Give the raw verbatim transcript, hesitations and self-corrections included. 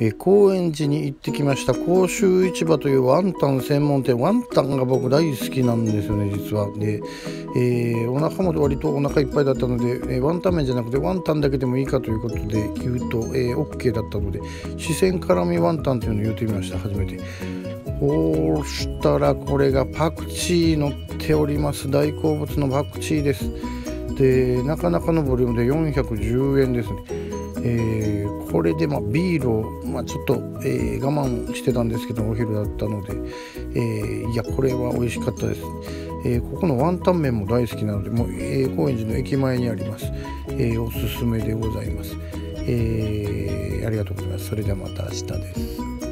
えー、高円寺に行ってきました。甲州市場というワンタン専門店。ワンタンが僕大好きなんですよね、実は。で、えー、お腹も割とお腹いっぱいだったので、えー、ワンタン麺じゃなくてワンタンだけでもいいかということで言うと、えー、OK だったので、四川辛味ワンタンというのを言ってみました、初めて。こうしたらこれがパクチー乗っております。大好物のパクチーです。で、なかなかのボリュームでよんひゃくじゅうえんですね。えー、これでまあビールを、まあ、ちょっと、えー、我慢してたんですけど、お昼だったので、えー、いやこれは美味しかったです。えー、ここのワンタン麺も大好きなので、もう、えー、高円寺の駅前にあります。えー、おすすめでございます。えー、ありがとうございます。それではまた明日です。